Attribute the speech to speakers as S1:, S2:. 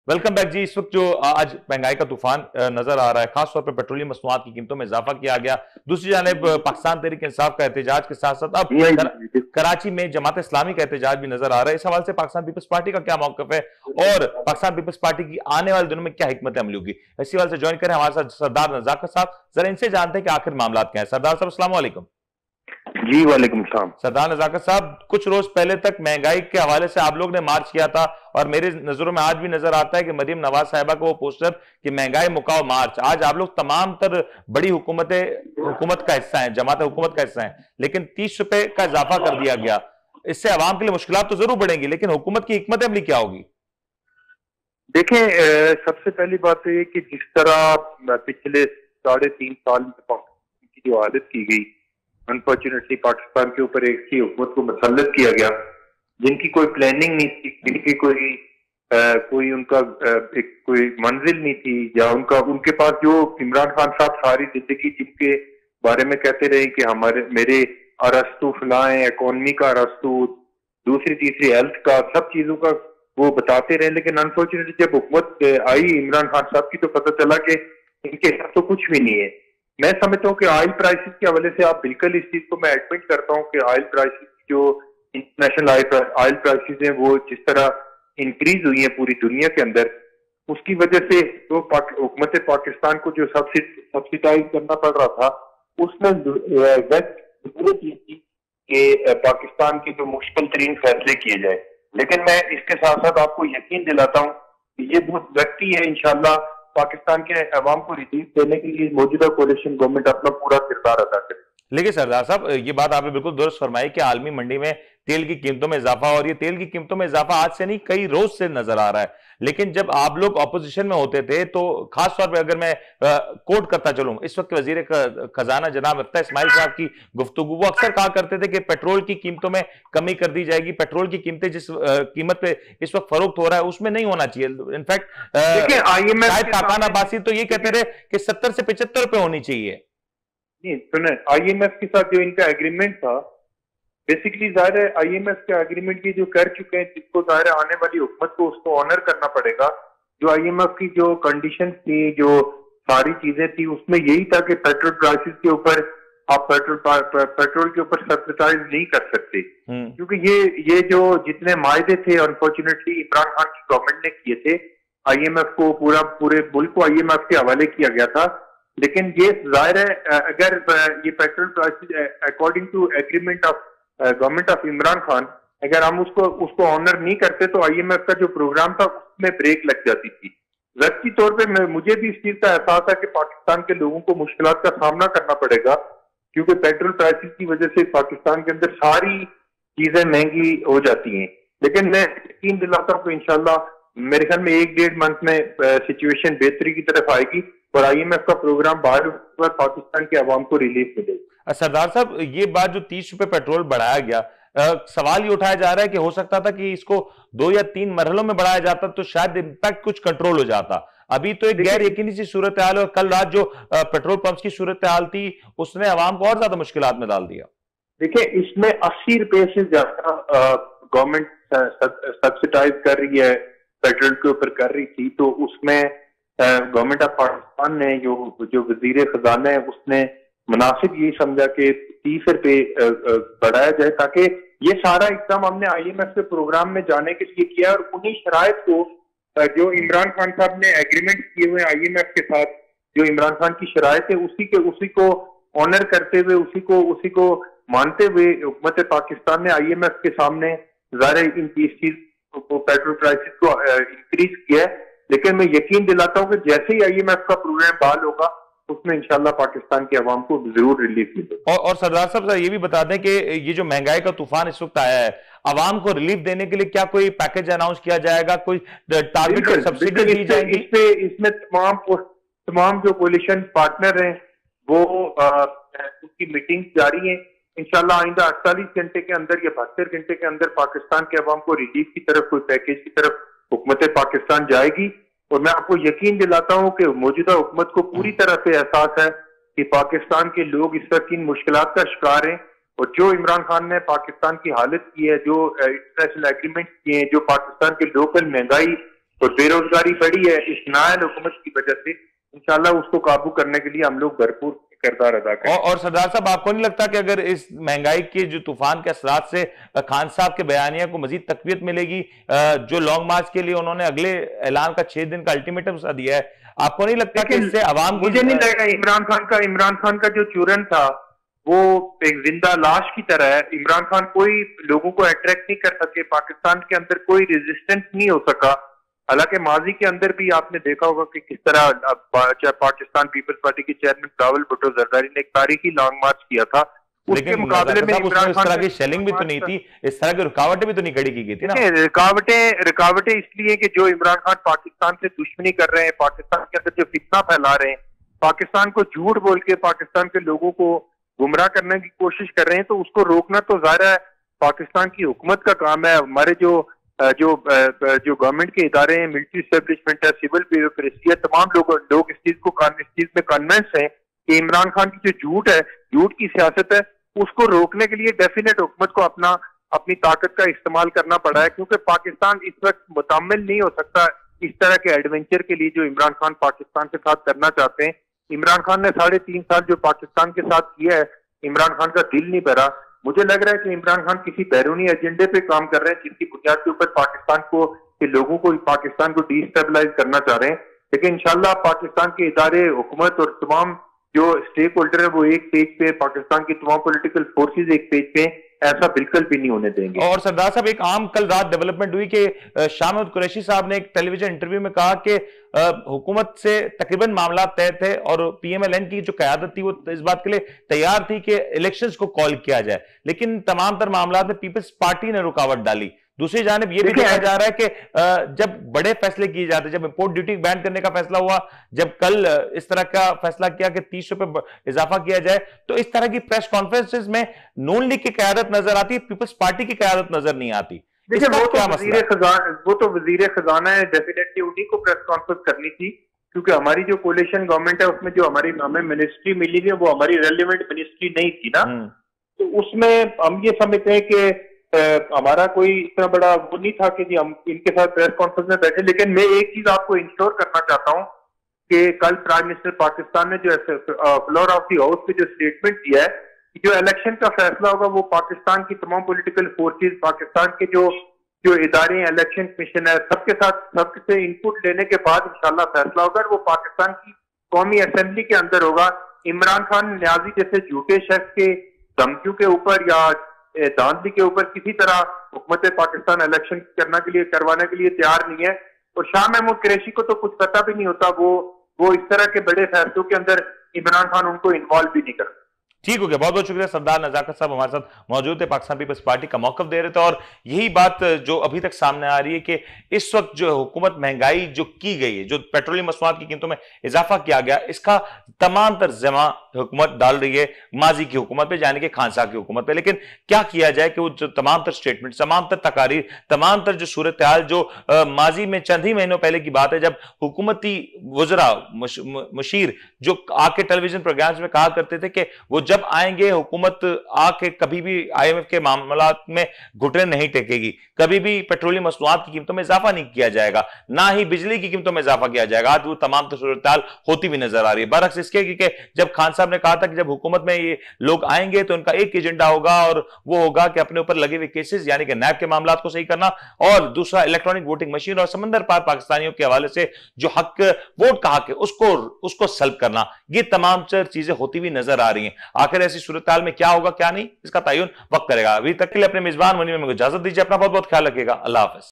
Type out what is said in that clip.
S1: Welcome back जी। इस वक्त जो आज महंगाई का तूफान नजर आ रहा है, खासतौर पर पेट्रोलियम मसनूआत की कीमतों में इजाफा किया गया। दूसरी जानिब पाकिस्तान तहरीक इंसाफ का एहतजाज के साथ साथ अब कराची में जमात इस्लामी का एहतजाज भी नजर आ रहा है। इस हवाले से पाकिस्तान पीपल्स पार्टी का क्या मौकफ है और पाकिस्तान पीपल्स पार्टी की आने वाले दिनों में क्या हिकमत अमली होगी, इसी हवाले से ज्वाइन करें हमारे साथ सरदार नजाकत साहब। जरा इनसे जानते हैं कि आखिर मामला क्या है। सरदार साहब अस्सलाम वालेकुम।
S2: जी वालेकुम सलाम।
S1: सरदार नजाकत साहब, कुछ रोज पहले तक महंगाई के हवाले से आप लोग ने मार्च किया था और मेरे नजरों में आज भी नजर आता है कि मरियम नवाज साहिबा का वो पोस्टर कि महंगाई मुकाओ मार्च, आज आप लोग तमाम तर बड़ी हुकूमत का हिस्सा है, जमात हुकूमत का हिस्सा है, लेकिन 30 रुपए का इजाफा कर दिया गया। इससे आवाम के लिए मुश्किलात तो जरूर बढ़ेंगी, लेकिन हुकूमत की हिकमत अमली क्या होगी?
S2: देखें, सबसे पहली बात तो ये कि जिस तरह पिछले 3.5 साल में की जो आदत की गई, अनफॉर्चुनेटली पाकिस्तान के ऊपर एक ही हुकूमत को मुसल्लत किया गया, जिनकी कोई प्लानिंग नहीं थी, जिनकी कोई उनका एक कोई मंजिल नहीं थी, या उनके पास जो इमरान खान साहब सारी जिंदगी जिनके बारे में कहते रहे कि मेरे अरस्तु फलाएं, इकोनॉमी का अरस्तु, दूसरी तीसरी हेल्थ का, सब चीजों का वो बताते रहे, लेकिन अनफॉर्चुनेटली जब हुकूमत आई इमरान खान साहब की तो पता चला कि इनके साथ तो कुछ भी नहीं है। मैं समझता हूँ कि ऑयल प्राइसेस के हवाले से आप बिल्कुल इस चीज को मैं एडमिट करता हूँ कि ऑयल प्राइसेस जो इंटरनेशनल ऑयल प्राइसेस हैं वो जिस तरह इंक्रीज हुई है पूरी दुनिया के अंदर, उसकी वजह से जो हुकूमत पाकिस्तान को जो सब्सिडाइज करना पड़ रहा था, उसमें जरूरत ये थी कि पाकिस्तान के जो मुश्किल तरीन फैसले किए जाए। लेकिन मैं इसके साथ साथ आपको यकीन दिलाता हूँ कि ये बहुत व्यक्ति है, इंशाल्लाह पाकिस्तान के अवाम को रिलीफ देने के लिए मौजूदा कोalition गवर्नमेंट अपना पूरा किरदार अदा करे।
S1: लेकिन सरदार साहब, ये बात आपने बिल्कुल दुरुस्त फरमाई कि आलमी मंडी में तेल की कीमतों में इजाफा, और ये तेल की कीमतों में इजाफा आज से नहीं कई रोज से नजर आ रहा है। लेकिन जब आप लोग ऑपोजिशन में होते थे तो खास तौर पे अगर मैं कोट करता चलूं, इस वक्त वजीर खजाना जनाब अख्तर इस्माइल साहब की गुफ्तगू, वो अक्सर कहा करते थे कि पेट्रोल की कीमतों में कमी कर दी जाएगी, पेट्रोल की कीमतें जिस कीमत पे इस वक्त फरोख्त हो रहा है उसमें नहीं होना चाहिए। इनफैक्ट शायद ताकान अब्बासी तो ये कहते रहे कि 70 से 75 रुपए होनी चाहिए।
S2: नहीं सुने, आईएमएफ के साथ जो इनका एग्रीमेंट था, बेसिकली जाहिर है आईएमएफ के एग्रीमेंट की जो कर चुके हैं, जिसको जाहिर है आने वाली हुकूमत को उसको ऑनर करना पड़ेगा। जो आईएमएफ की जो कंडीशन थी, जो सारी चीजें थी, उसमें यही था कि पेट्रोल प्राइसेस के ऊपर आप पेट्रोल के ऊपर सब्सिडाइज नहीं कर सकते, क्योंकि ये जो जितने मायदे थे अनफॉर्चुनेटली इमरान खान की गवर्नमेंट ने किए थे, आईएमएफ को पूरे मुल्क को आईएमएफ के हवाले किया गया था। लेकिन ये जाहिर है अगर ये petrol prices according to agreement of government of Imran Khan, अगर हम उसको ऑनर नहीं करते तो आईएमएफ का जो प्रोग्राम था उसमें ब्रेक लग जाती थी। व्यक्ति तौर पे मुझे भी इस चीज का एहसास है कि पाकिस्तान के लोगों को मुश्किलात का सामना करना पड़ेगा, क्योंकि पेट्रोल प्राइसेस की वजह से पाकिस्तान के अंदर सारी चीजें महंगी हो जाती हैं। लेकिन मैं यकीन दिलाता हूँ कि इंशाल्लाह मेरे ख्याल में 1-1.5 मंथ में सिचुएशन बेहतरी की तरफ आएगी और आईएमएफ का प्रोग्राम बाहर पाकिस्तान के अवाम को रिलीफ मिलेगी।
S1: सरदार साहब, ये बात जो 30 रुपए पेट्रोल बढ़ाया गया, सवाल ये उठाया जा रहा है कि हो सकता था कि इसको 2 या 3 मरहलों में बढ़ाया जाता तो शायद इम्पैक्ट कुछ कंट्रोल हो जाता। अभी तो एक गैर यकीनी सी सूरत हाल है, और कल रात जो पेट्रोल पंप की सूरत हाल थी उसने अवाम को और ज्यादा मुश्किलात में डाल दिया।
S2: देखिए, इसमें 80 रुपए से ज्यादा गवर्नमेंट सब्सिडाइज कर रही है, पेट्रोल के ऊपर कर रही थी, तो उसमें गवर्नमेंट ऑफ पाकिस्तान ने जो वजीर खजाना है उसने मुनासिब ये समझा कि 30 रुपए बढ़ाया जाए, ताकि ये सारा इकदाम हमने आईएमएफ के प्रोग्राम में जाने के लिए किया, और उन्हीं शराइत को जो इमरान खान साहब ने एग्रीमेंट किए हुए आईएमएफ के साथ, जो इमरान खान की शराइत है उसी को ऑनर करते हुए, उसी को मानते हुए हुकूमत पाकिस्तान ने आईएमएफ के सामने ज़ाहिर इन चीज को पेट्रोल प्राइसेस को इंक्रीज किया है। लेकिन मैं यकीन दिलाता हूं कि जैसे ही आईएमएफ का प्रोग्राम बहाल होगा उसमें इंशाल्लाह पाकिस्तान के अवाम को जरूर रिलीफ मिलेगा।
S1: और सरदार साहब ये भी बता दें कि ये जो महंगाई का तूफान इस वक्त आया है, अवाम को रिलीफ देने के लिए क्या कोई पैकेज अनाउंस किया जाएगा, कोई टारगेटेड सब्सिडी दी जाएगी?
S2: इसमें तमाम जो कोलिशन पार्टनर हैं वो उसकी मीटिंग जारी है। इंशाल्लाह आइंदा 48 घंटे के अंदर या 72 घंटे के अंदर पाकिस्तान के अवाम को रिलीफ की तरफ, कोई पैकेज की तरफ हुकूमत पाकिस्तान जाएगी। और मैं आपको यकीन दिलाता हूं कि मौजूदा हुकूमत को पूरी तरह से एहसास है कि पाकिस्तान के लोग इस वक्त इन मुश्किलात का शिकार हैं, और जो इमरान खान ने पाकिस्तान की हालत की है, जो इंटरनेशनल एग्रीमेंट किए हैं, जो पाकिस्तान के लोकल महंगाई और बेरोजगारी बढ़ी है इस नाअहल हुकूमत की वजह से। इंशाल्लाह उसको काबू करने के लिए हम लोग भरपूर किरदार अदा करें।
S1: और सरदार साहब, आपको नहीं लगता कि अगर इस महंगाई के जो तूफान के असरात से खान साहब के बयानिया को मजीद तकवीत मिलेगी, जो लॉन्ग मार्च के लिए उन्होंने अगले ऐलान का 6 दिन का अल्टीमेटम सा दिया है, आपको नहीं लगता कि इससे अवाम
S2: मुझे नहीं लगता इमरान खान का जो चूरन था वो एक जिंदा लाश की तरह है। इमरान खान कोई लोगों को अट्रैक्ट नहीं कर सके, पाकिस्तान के अंदर कोई रेजिस्टेंस नहीं हो सका। हालांकि माजी के अंदर भी आपने देखा होगा कि किस तरह पाकिस्तान पीपल्स पार्टी के चेयरमैन बिलावल भुट्टो जरदारी ने एक तारीखी लॉन्ग मार्च किया था, उसके मुकाबले में इमरान खान
S1: इस तरह की शेलिंग भी तो नहीं थी, इस तरह की रुकावटें भी तो नहीं खड़ी की गई थी ना।
S2: रुकावटें इसलिए कि जो इमरान खान पाकिस्तान से दुश्मनी कर रहे हैं, पाकिस्तान के अंदर जो फितना फैला रहे हैं, पाकिस्तान को झूठ बोल के पाकिस्तान के लोगों को गुमराह करने की कोशिश कर रहे हैं, तो उसको रोकना तो जाहिर है पाकिस्तान की हुकूमत का काम है। हमारे जो गवर्नमेंट के इदारे हैं, मिलिट्री एस्टेब्लिशमेंट है, सिविल ब्यूरोक्रेसी है, तमाम लोग इस चीज में कन्विंस हैं कि इमरान खान की जो झूठ है, झूठ की सियासत है, उसको रोकने के लिए डेफिनेट हुकूमत को अपनी ताकत का इस्तेमाल करना पड़ा है। क्योंकि पाकिस्तान इस वक्त मुतम्मिल नहीं हो सकता इस तरह के एडवेंचर के लिए जो इमरान खान पाकिस्तान के साथ करना चाहते हैं। इमरान खान ने 3.5 साल जो पाकिस्तान के साथ किया है, इमरान खान का दिल नहीं भरा। मुझे लग रहा है कि इमरान खान किसी बैरूनी एजेंडे पे काम कर रहे हैं, जिसकी बुनियाद के ऊपर पाकिस्तान के लोगों को पाकिस्तान को डिस्टेबलाइज करना चाह रहे हैं। लेकिन इंशाल्लाह पाकिस्तान के इदारे, हुकूमत और तमाम जो स्टेक होल्डर है वो एक पेज पे, पाकिस्तान की तमाम पॉलिटिकल फोर्सेज एक पेज पे, ऐसा बिल्कुल भी नहीं होने देंगे।
S1: और सरदार साहब, एक आम कल रात डेवलपमेंट हुई कि शाह महमूद कुरैशी साहब ने एक टेलीविजन इंटरव्यू में कहा कि हुकूमत से तकरीबन मामला तय थे और पीएमएलएन की जो क़यादत थी वो इस बात के लिए तैयार थी कि इलेक्शंस को कॉल किया जाए, लेकिन तमाम तर मामला में पीपल्स पार्टी ने रुकावट डाली। दूसरी जानिब यह भी देखा जा रहा है कि जब बड़े फैसले किए जाते, जब इंपोर्ट ड्यूटी बैन करने का फैसला हुआ, जब कल इस तरह का फैसला किया कि 30 रुपए इजाफा किया जाए, तो इस तरह की प्रेस कॉन्फ्रेंसेस में नून लीग की क़यादत नजर आती है, पीपल्स पार्टी की क़यादत नजर नहीं आती।
S2: देखिए वो तो वजीर खजाना है, डेफिनेटली उन्हीं को प्रेस कॉन्फ्रेंस करनी थी, क्योंकि हमारी जो कोलिशन गवर्नमेंट है उसमें जो हमें मिनिस्ट्री मिली है वो हमारी रेलिवेंट मिनिस्ट्री नहीं थी ना। तो उसमें हम ये समझते हैं कि हमारा कोई इतना बड़ा वो नहीं था कि जी हम इनके साथ प्रेस कॉन्फ्रेंस में बैठे। लेकिन मैं एक चीज आपको इंश्योर करना चाहता हूँ कि कल प्राइम मिनिस्टर पाकिस्तान ने जो फ्लोर ऑफ द हाउस पे जो स्टेटमेंट दिया है, जो इलेक्शन का फैसला होगा वो पाकिस्तान की तमाम पॉलिटिकल फोर्सेस, पाकिस्तान के जो इदारे हैं, इलेक्शन कमीशन है, सबसे इनपुट लेने के बाद इंशाल्लाह फैसला होगा और वो पाकिस्तान की कौमी असेंबली के अंदर होगा। इमरान खान न्याजी जैसे झूठे शख्स के धमकियों के ऊपर या धांधली के ऊपर किसी तरह हुकूमत पाकिस्तान इलेक्शन करवाने के लिए तैयार नहीं है। और शाह महमूद कुरैशी को तो कुछ पता भी नहीं होता, वो इस तरह के बड़े फैसलों के अंदर इमरान खान उनको इन्वॉल्व भी नहीं करता।
S1: ठीक हो गया, बहुत बहुत शुक्रिया। सरदार नजाकत साहब हमारे साथ मौजूद थे, पाकिस्तान पीपल्स पार्टी का मौकफ दे रहे थे, और यही बात जो अभी तक सामने आ रही है कि इस वक्त जो हुकूमत महंगाई जो की गई है, जो पेट्रोलियम मसनूआत की कीमतों में इजाफा किया गया, इसका तमाम तर ज़िम्मा हुकूमत डाल रही है माजी की हुकूमत पे, यानी कि खान साहब की हुकूमत पे। लेकिन क्या किया जाए कि वो जो तमाम तर स्टेटमेंट, तमाम तर तकारीर, तमाम तर जो सूरत हाल जो माजी में चंद ही महीनों पहले की बात है, जब हुकूमती वज़रा मुशीर जो आके टेलीविजन प्रोग्राम्स में कहा करते थे कि वो जब आएंगे हुकूमत आके कभी भी IMF के मामलात में घुटने नहीं टेकेगी, कभी भी पेट्रोलियम मसनूआत की कीमतों में इजाफा नहीं किया जाएगा, ना ही बिजली की कीमतों में इजाफा किया जाएगा। आज वो तमाम सूरत हाल होती भी नजर आ रही है। बरअक्स इसके कि जब खान साहब ने कहा था कि जब हुकूमत में ये लोग आएंगे तो उनका एक एजेंडा होगा और वो होगा कि अपने ऊपर लगे हुए केसेस यानी कि नैब के मामलात को सही करना, और दूसरा इलेक्ट्रॉनिक वोटिंग मशीन और समंदर पार पाकिस्तानियों के हवाले से जो हक वोट का हक है उसको सल्ब करना, ये तमाम चीजें होती हुई नजर आ रही हैं। आखिर ऐसी सूरत हाल में क्या होगा क्या नहीं, इसका तयन वक्त करेगा। अभी तक के लिए अपने मेजबान मुनीर में इजाजत दीजिए। अपना बहुत बहुत ख्याल रखिएगा। अल्लाह हाफिज।